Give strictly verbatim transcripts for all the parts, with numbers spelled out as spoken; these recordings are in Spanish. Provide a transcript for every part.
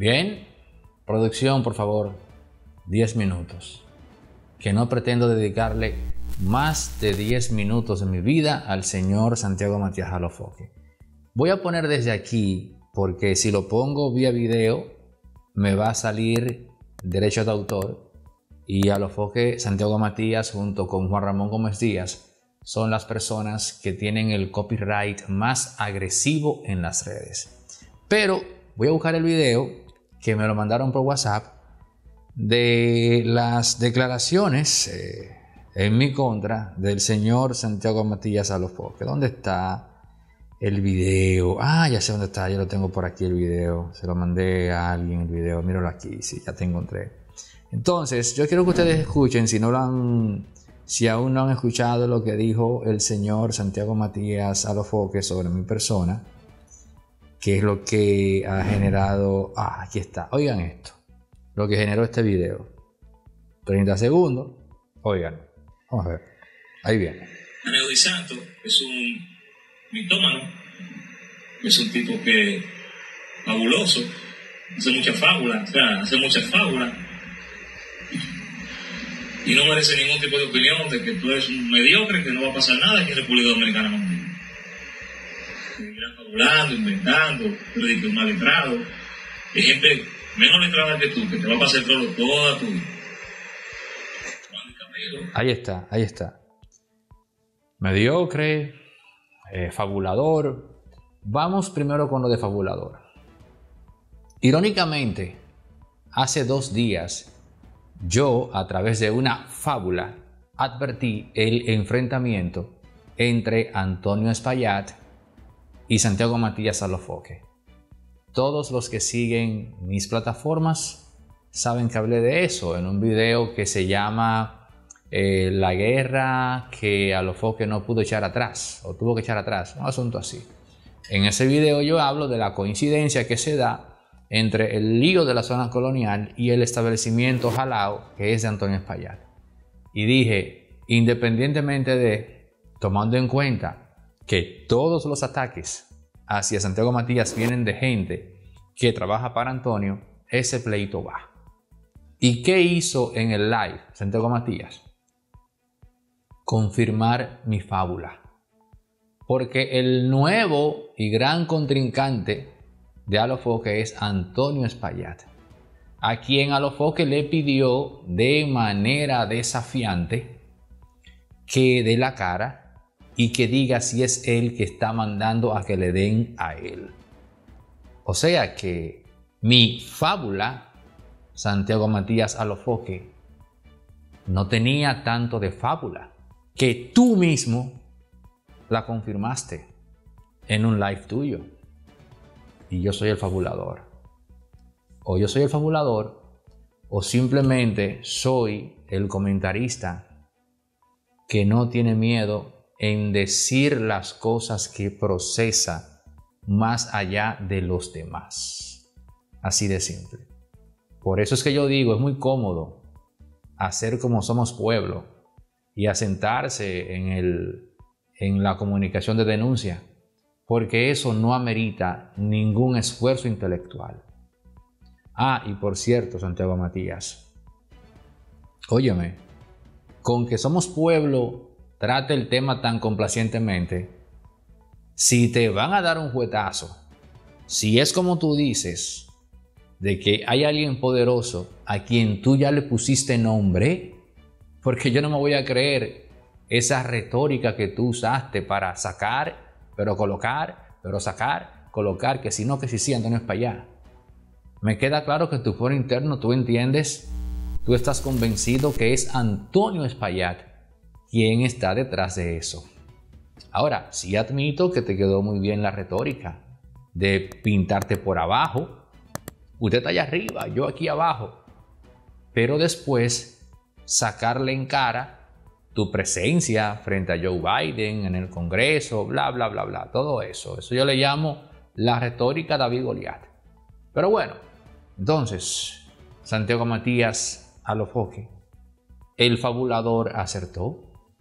Bien, producción, por favor, diez minutos. Que no pretendo dedicarle más de diez minutos de mi vida al señor Santiago Matías Alofoque. Voy a poner desde aquí, porque si lo pongo vía video, me va a salir derecho de autor. Y Alofoque, Santiago Matías, junto con Juan Ramón Gómez Díaz, son las personas que tienen el copyright más agresivo en las redes. Pero voy a buscar el video que me lo mandaron por WhatsApp de las declaraciones eh, en mi contra del señor Santiago Matías Alofoque. ¿Dónde está el video? Ah, ya sé dónde está, yo lo tengo por aquí el video. Se lo mandé a alguien el video, míralo aquí, sí, ya te encontré. Entonces, yo quiero que ustedes escuchen, si no lo han, si aún no han escuchado lo que dijo el señor Santiago Matías Alofoque sobre mi persona, que es lo que ha generado, ah, aquí está, oigan esto, lo que generó este video. treinta segundos, oigan, vamos a ver, ahí viene. Aneudi Santos es un mitómano, es un tipo que fabuloso, hace muchas fábulas, o sea, hace muchas fábulas. Y no merece ningún tipo de opinión de que tú eres un mediocre, que no va a pasar nada aquí en República Dominicana conmigo. Seguirán fabulando, inventando, pero de que es mal letrado. Hay gente menos letrada que tú, que te va a pasar el trolo toda tu vida. Ahí está, ahí está. Mediocre, eh, fabulador. Vamos primero con lo de fabulador. Irónicamente, hace dos días, yo, a través de una fábula, advertí el enfrentamiento entre Antonio Espaillat y Santiago Matías Alofoque. Todos los que siguen mis plataformas saben que hablé de eso en un video que se llama eh, La guerra que Alofoque no pudo echar atrás, o tuvo que echar atrás, un asunto así. En ese video yo hablo de la coincidencia que se da entre el lío de la zona colonial y el establecimiento Jalao, que es de Antonio Espaillat. Y dije, independientemente de, tomando en cuenta que todos los ataques hacia Santiago Matías vienen de gente que trabaja para Antonio, ese pleito va. ¿Y qué hizo en el live Santiago Matías? Confirmar mi fábula. Porque el nuevo y gran contrincante de Alofoque es Antonio Espaillat, a quien Alofoque le pidió de manera desafiante que dé la cara y que diga si es él que está mandando a que le den a él. O sea que mi fábula, Santiago Matías Alofoque, no tenía tanto de fábula, que tú mismo la confirmaste en un live tuyo. Y yo soy el fabulador. O yo soy el fabulador, o simplemente soy el comentarista que no tiene miedo en decir las cosas que procesa más allá de los demás. Así de simple. Por eso es que yo digo, es muy cómodo hacer como somos pueblo y asentarse en, el, en la comunicación de denuncia, porque eso no amerita ningún esfuerzo intelectual. Ah, y por cierto, Santiago Matías, óyeme, con que somos pueblo, trate el tema tan complacientemente. Si te van a dar un juetazo, si es como tú dices, de que hay alguien poderoso a quien tú ya le pusiste nombre, porque yo no me voy a creer esa retórica que tú usaste para sacar, pero colocar, pero sacar, colocar, que si no, que si sí, Antonio Espaillat. Me queda claro que en tu foro interno tú entiendes, tú estás convencido que es Antonio Espaillat quien está detrás de eso. Ahora, sí admito que te quedó muy bien la retórica de pintarte por abajo. Usted está allá arriba, yo aquí abajo. Pero después sacarle en cara tu presencia frente a Joe Biden en el Congreso, bla, bla, bla, bla, todo eso. Eso yo le llamo la retórica David Goliat. Pero bueno, entonces, Santiago Matías Alofoque, el fabulador acertó.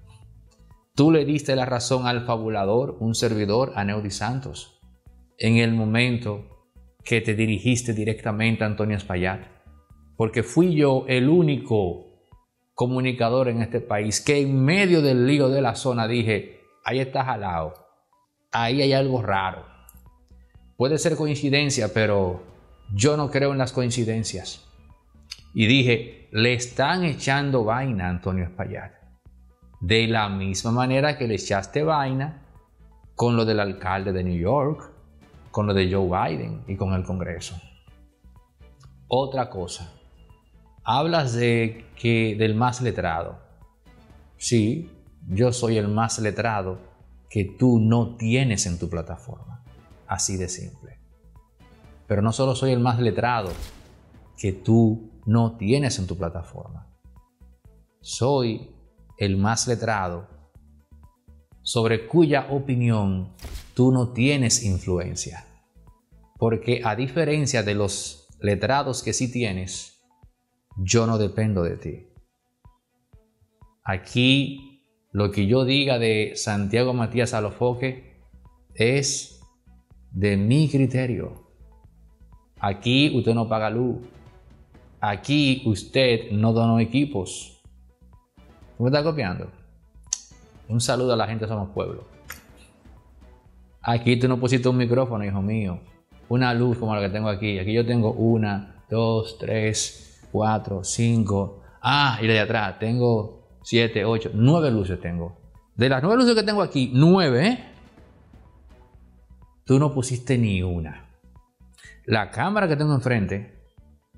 Tú le diste la razón al fabulador, un servidor, Aneudi Santos, en el momento que te dirigiste directamente a Antonio Espaillat, porque fui yo el único comunicador en este país que en medio del lío de la zona dije, ahí está jalado, ahí hay algo raro. Puede ser coincidencia, pero yo no creo en las coincidencias. Y dije, le están echando vaina a Antonio Espaillat, de la misma manera que le echaste vaina con lo del alcalde de New York, con lo de Joe Biden y con el Congreso. Otra cosa, hablas de que del más letrado. Sí, yo soy el más letrado que tú no tienes en tu plataforma. Así de simple. Pero no solo soy el más letrado que tú no tienes en tu plataforma. Soy el más letrado sobre cuya opinión tú no tienes influencia. Porque a diferencia de los letrados que sí tienes, yo no dependo de ti. Aquí lo que yo diga de Santiago Matías Alofoque es de mi criterio. Aquí usted no paga luz. Aquí usted no donó equipos. ¿Me está copiando? Un saludo a la gente de Somos Pueblo. Aquí tú no pusiste un micrófono, hijo mío. Una luz como la que tengo aquí. Aquí yo tengo una, dos, tres, cuatro, cinco. Ah, y la de atrás tengo siete, ocho, nueve luces tengo. De las nueve luces que tengo aquí, nueve, ¿eh? Tú no pusiste ni una. La cámara que tengo enfrente,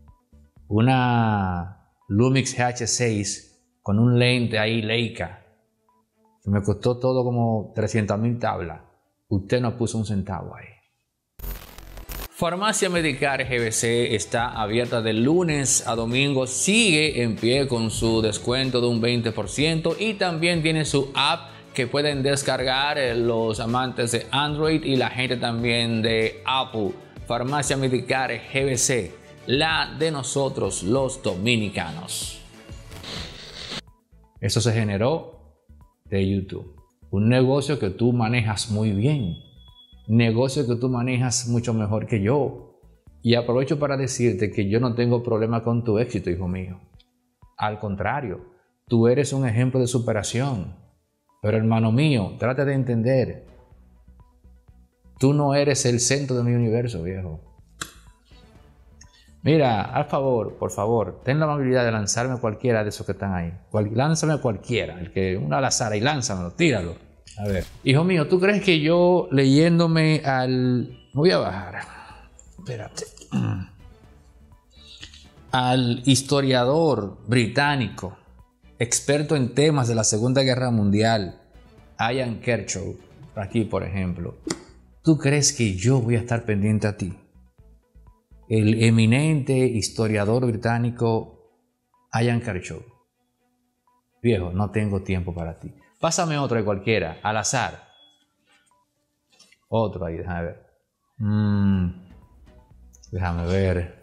una Lumix G H seis con un lente ahí Leica, que me costó todo como trescientas mil tablas. Usted no puso un centavo ahí. Farmacia Medicar G B C está abierta de lunes a domingo, sigue en pie con su descuento de un veinte por ciento y también tiene su app que pueden descargar los amantes de Android y la gente también de Apple. Farmacia Medicar G B C, la de nosotros los dominicanos. Eso se generó de YouTube, un negocio que tú manejas muy bien. Negocio que tú manejas mucho mejor que yo. Y aprovecho para decirte que yo no tengo problema con tu éxito, hijo mío. Al contrario, tú eres un ejemplo de superación. Pero hermano mío, trata de entender. Tú no eres el centro de mi universo, viejo. Mira, al favor, por favor, ten la amabilidad de lanzarme a cualquiera de esos que están ahí. Cual, lánzame a cualquiera, el que una al azar y lánzamelo, tíralo. A ver, hijo mío, ¿tú crees que yo leyéndome al... Voy a bajar. Espérate. Al historiador británico, experto en temas de la Segunda Guerra Mundial, Ian Kershaw, aquí por ejemplo, ¿tú crees que yo voy a estar pendiente a ti? El eminente historiador británico Ian Kershaw. Viejo, no tengo tiempo para ti. Pásame otro de cualquiera, al azar. Otro ahí, déjame ver. Mm, déjame ver.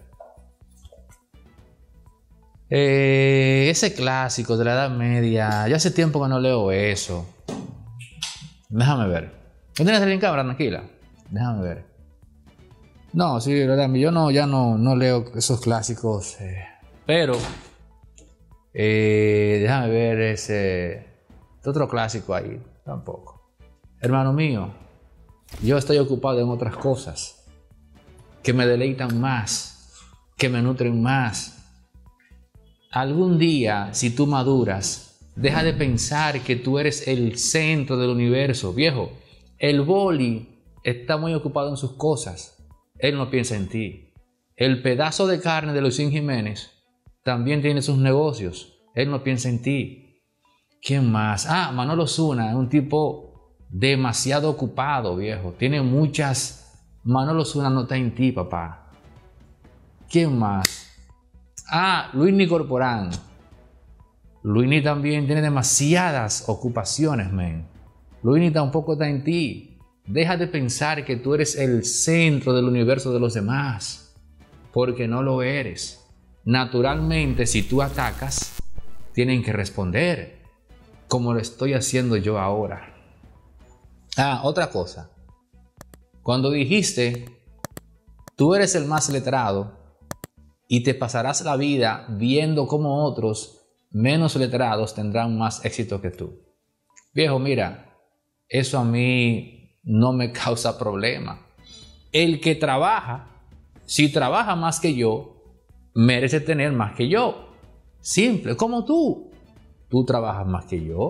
Eh, ese clásico de la Edad Media. Ya hace tiempo que no leo eso. Déjame ver. ¿No tienes el en cámara? Tranquila. Déjame ver. No, sí, verdad. Yo no, ya no, no leo esos clásicos. Eh, pero, eh, déjame ver ese... Otro clásico ahí, tampoco. Hermano mío, yo estoy ocupado en otras cosas que me deleitan más, que me nutren más. Algún día, si tú maduras, deja de pensar que tú eres el centro del universo. Viejo, el boli está muy ocupado en sus cosas. Él no piensa en ti. El pedazo de carne de Luisín Jiménez también tiene sus negocios. Él no piensa en ti. ¿Quién más? Ah, Manolo Zuna es un tipo demasiado ocupado, viejo. Tiene muchas... Manolo Zuna no está en ti, papá. ¿Quién más? Ah, Luisni Corporán. Luisni también tiene demasiadas ocupaciones, men. Luisni tampoco está en ti. Deja de pensar que tú eres el centro del universo de los demás. Porque no lo eres. Naturalmente, si tú atacas, tienen que responder. Como lo estoy haciendo yo ahora. Ah, otra cosa. Cuando dijiste tú eres el más letrado y te pasarás la vida viendo cómo otros menos letrados tendrán más éxito que tú. Viejo, mira, eso a mí no me causa problema. El que trabaja, si trabaja más que yo, merece tener más que yo. Simple, como tú. Tú trabajas más que yo.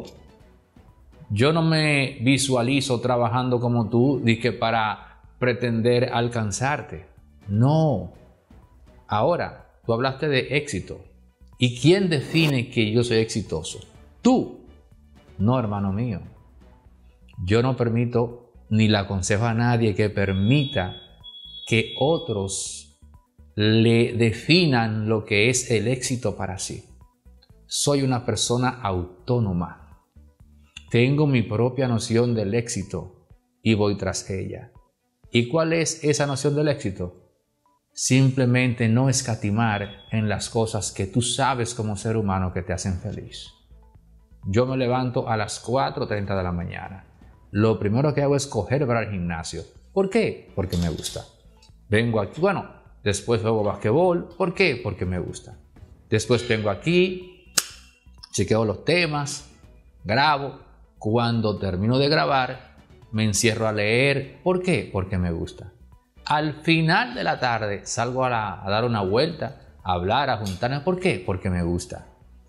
Yo no me visualizo trabajando como tú, dije, para pretender alcanzarte. No. Ahora, tú hablaste de éxito. ¿Y quién define que yo soy exitoso? Tú. No, hermano mío. Yo no permito ni le aconsejo a nadie que permita que otros le definan lo que es el éxito para sí. Soy una persona autónoma. Tengo mi propia noción del éxito y voy tras ella. ¿Y cuál es esa noción del éxito? Simplemente no escatimar en las cosas que tú sabes como ser humano que te hacen feliz. Yo me levanto a las cuatro y treinta de la mañana. Lo primero que hago es coger para el gimnasio. ¿Por qué? Porque me gusta. Vengo aquí, bueno, después juego basquetbol. ¿Por qué? Porque me gusta. Después vengo aquí, chequeo los temas, grabo. Cuando termino de grabar, me encierro a leer. ¿Por qué? Porque me gusta. Al final de la tarde salgo a, la, a dar una vuelta, a hablar, a juntarme. ¿Por qué? Porque me gusta.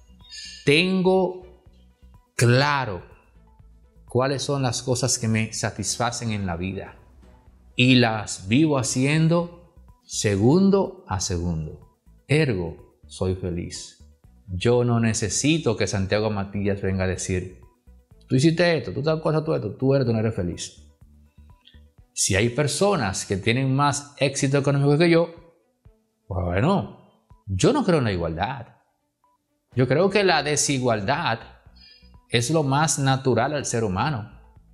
Tengo claro cuáles son las cosas que me satisfacen en la vida y las vivo haciendo segundo a segundo. Ergo, soy feliz. Yo no necesito que Santiago Matías venga a decir: tú hiciste esto, tú tal cosa, tú esto, tú eres, tú no eres feliz. Si hay personas que tienen más éxito económico que yo, pues bueno, yo no creo en la igualdad. Yo creo que la desigualdad es lo más natural al ser humano.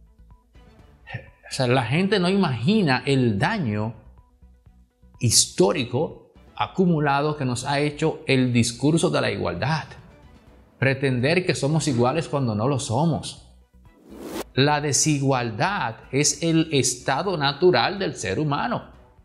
O sea, la gente no imagina el daño histórico acumulado que nos ha hecho el discurso de la igualdad. Pretender que somos iguales cuando no lo somos. La desigualdad es el estado natural del ser humano.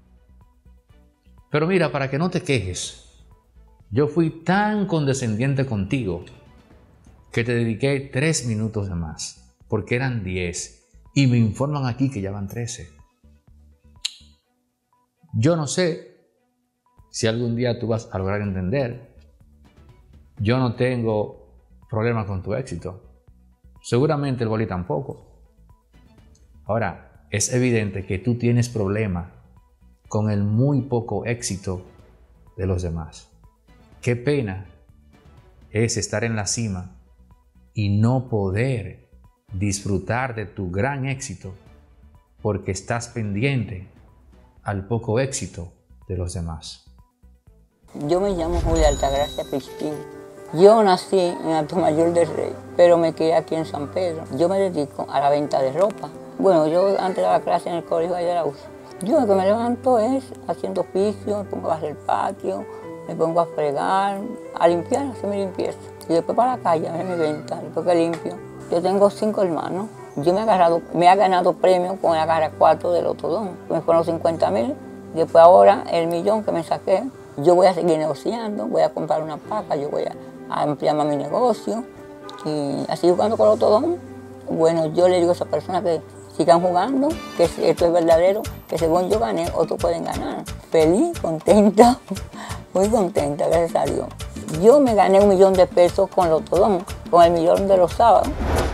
Pero mira, para que no te quejes, yo fui tan condescendiente contigo que te dediqué tres minutos de más, porque eran diez y me informan aquí que ya van trece. Yo no sé si algún día tú vas a lograr entender. Yo no tengo problema con tu éxito. Seguramente el boli tampoco. Ahora, es evidente que tú tienes problema con el muy poco éxito de los demás. Qué pena es estar en la cima y no poder disfrutar de tu gran éxito porque estás pendiente al poco éxito de los demás. Yo me llamo Julia Altagracia Pisquín. Yo nací en Atomayor del Rey, pero me crié aquí en San Pedro. Yo me dedico a la venta de ropa. Bueno, yo antes daba clase en el colegio de la U C. Yo lo que me levanto es haciendo oficio, me pongo a hacer el patio, me pongo a fregar, a limpiar, a hacer mi limpieza. Y después para la calle, a ver mi venta, después que limpio. Yo tengo cinco hermanos. Yo me he, agarrado, me he ganado premios con el agarra cuatro del Otodón. Me fueron cincuenta mil. Después ahora el millón que me saqué, yo voy a seguir negociando, voy a comprar una paca, yo voy a a ampliar más mi negocio y así jugando con el Otodón. Bueno, yo le digo a esas personas que sigan jugando, que esto es verdadero, que según yo gané, otros pueden ganar. Feliz, contenta, muy contenta, gracias a Dios. Yo me gané un millón de pesos con el Otodón, con el millón de los sábados.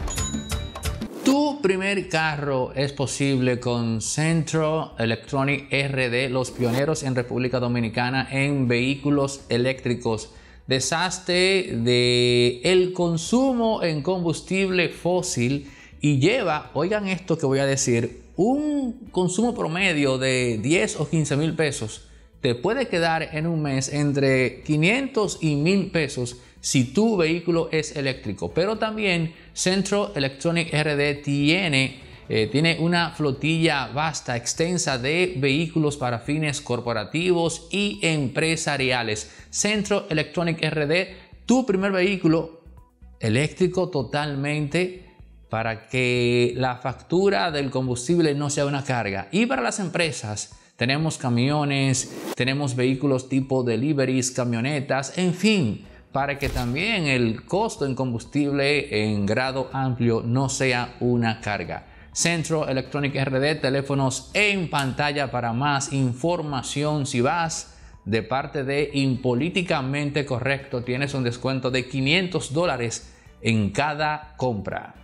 Tu primer carro es posible con Centro Electronic R D, los pioneros en República Dominicana en vehículos eléctricos. Deshazte de el consumo en combustible fósil y lleva, oigan esto que voy a decir, un consumo promedio de diez o quince mil pesos. Te puede quedar en un mes entre quinientos y mil pesos si tu vehículo es eléctrico. Pero también Centro Electronic R D tiene Eh, tiene una flotilla vasta, extensa de vehículos para fines corporativos y empresariales. Centro Electronic R D, tu primer vehículo eléctrico totalmente para que la factura del combustible no sea una carga. Y para las empresas, tenemos camiones, tenemos vehículos tipo deliveries, camionetas, en fin, para que también el costo en combustible en grado amplio no sea una carga. Centro Electronic R D, teléfonos en pantalla para más información. Si vas de parte de Impolíticamente Correcto, tienes un descuento de quinientos dólares en cada compra.